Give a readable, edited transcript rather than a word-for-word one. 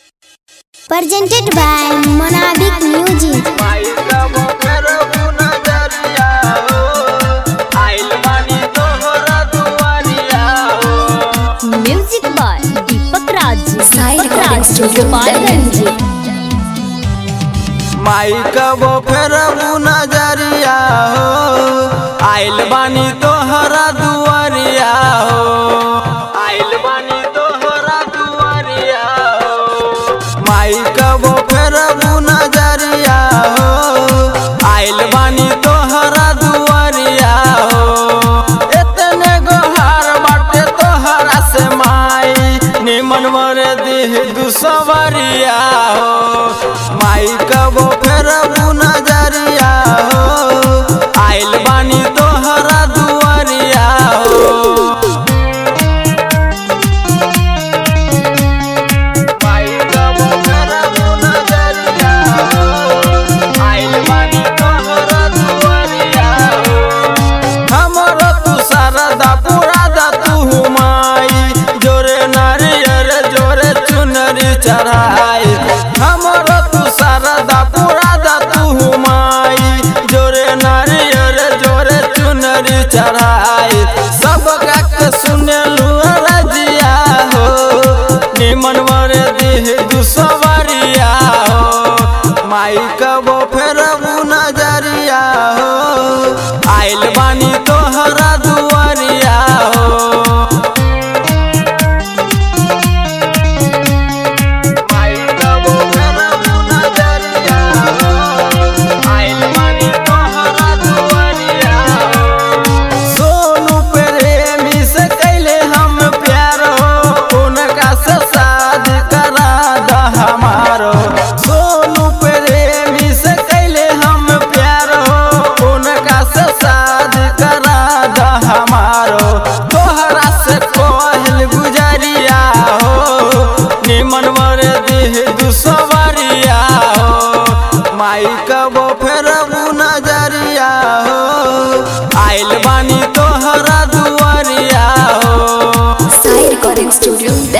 Presented by Monabic Music. Music by Deepak Raj. माई कबो फेर नजरिया हो, आइल बानी तोहरा दुआरिया हो, आइल बानी तोहरा दुआरिया हो। माई कबो फेर नजरिया हो, आइल बानी तोहरा दुआरिया हो। इतने गोहार बाटे तोहरा से माई, निमन मर देह दुसवरिया हो। माई कबो फेर नजरिया हो, आइल बानी तोहरा दुआरिया हो। माई कबो फेर नजरिया हो, आइल बानी तोहरा दुआरिया हो। हमरो तू सरदा पूरा दा तू माई, जोरे नारियर जोरे चुनरी चढ़ाई। हमरो तू सरदा पूरा दा तू माई, जोरे नारियर जोरे चुनरी चढ़ाई। सब के सुने रजिया हो, निमन मर देह दुसवरिया हो। माई कबो फेर नजरिया हो, आइल बानी तोहरा दुआरिया हो। तोहरा से कहल गुजरिया हो, निमन मर देह दुसवरिया हो। माई कबो फेर नजरिया हो, आइल बानी तोहरा दुआरिया हो। Sai recording studio.